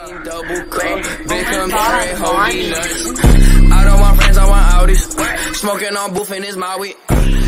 Double cup, big Campari, holy nuts. I don't want friends, I want Audis. Smoking on booth in his Maui.